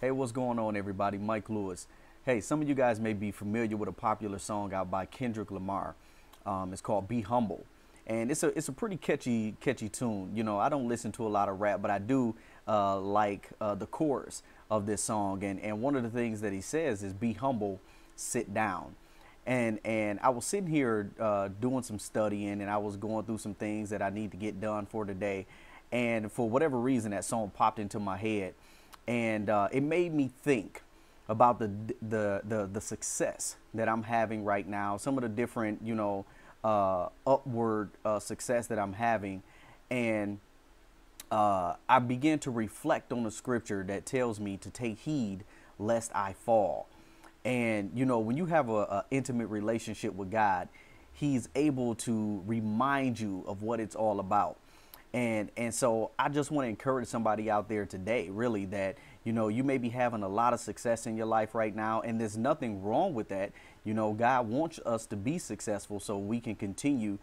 Hey, what's going on, everybody? Mike Lewis. Hey, some of you guys may be familiar with a popular song out by Kendrick Lamar. It's called "Be Humble," and it's a pretty catchy tune. You know, I don't listen to a lot of rap, but I do like the chorus of this song. And one of the things that he says is, "Be humble, sit down." And I was sitting here doing some studying, and I was going through some things that I need to get done for today. And for whatever reason, that song popped into my head, and it made me think about the success that I'm having right now, some of the different, you know, upward success that I'm having. And I began to reflect on the scripture that tells me to take heed lest I fall. And, you know, when you have a intimate relationship with God, he's able to remind you of what it's all about. And so I just want to encourage somebody out there today, really, that, you know, you may be having a lot of success in your life right now, and there's nothing wrong with that. You know, God wants us to be successful so we can continue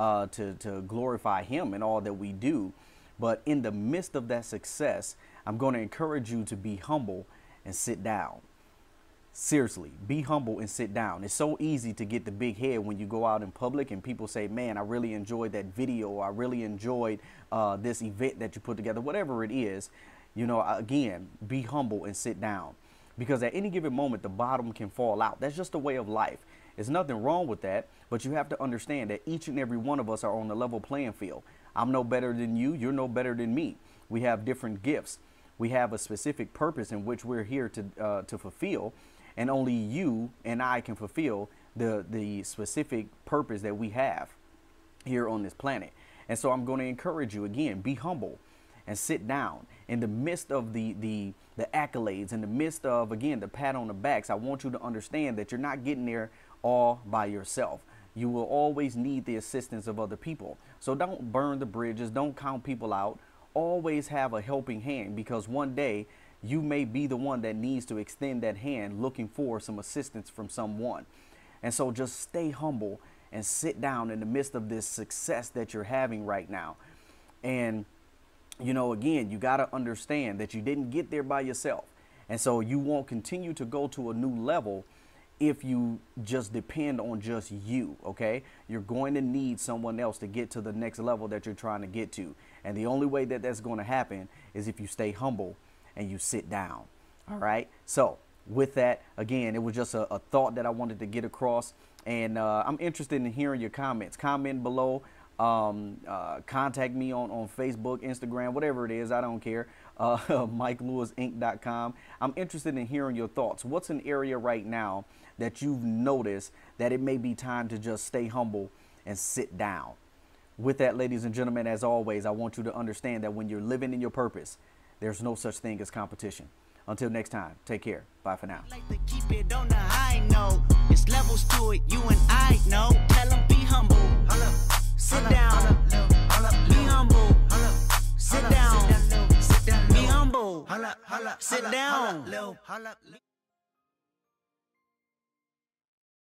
to glorify him in all that we do. But in the midst of that success, I'm going to encourage you to be humble and sit down. Seriously, be humble and sit down. It's so easy to get the big head when you go out in public and people say, man, I really enjoyed that video, or I really enjoyed this event that you put together, whatever it is. You know, again, be humble and sit down, because at any given moment, the bottom can fall out. That's just a way of life. There's nothing wrong with that, but you have to understand that each and every one of us are on the level playing field. I'm no better than you. You're no better than me. We have different gifts. We have a specific purpose in which we're here to fulfill. And only you and I can fulfill the specific purpose that we have here on this planet. And so I'm going to encourage you, again, be humble and sit down. In the midst of the accolades, in the midst of, again, the pat on the backs, I want you to understand that you're not getting there all by yourself. You will always need the assistance of other people. So don't burn the bridges. Don't count people out. Always have a helping hand, because one day you may be the one that needs to extend that hand looking for some assistance from someone. And so just stay humble and sit down in the midst of this success that you're having right now. And, you know, again, you got to understand that you didn't get there by yourself. And so you won't continue to go to a new level if you just depend on just you, okay? You're going to need someone else to get to the next level that you're trying to get to. And the only way that that's going to happen is if you stay humble and you sit down. All right. So with that, again, it was just a thought that I wanted to get across. And I'm interested in hearing your comments. Comment below. Contact me on Facebook, Instagram, whatever it is. I don't care. MikeLewisInc.com. I'm interested in hearing your thoughts. What's an area right now that you've noticed that it may be time to just stay humble and sit down? With that, ladies and gentlemen, as always, I want you to understand that when you're living in your purpose, there's no such thing as competition. Until next time, take care. Bye for now. Like to keep it on the high note. It's levels to it, you and I know. Tell them be humble. Sit down. Be humble. Sit down. Be humble. Sit down.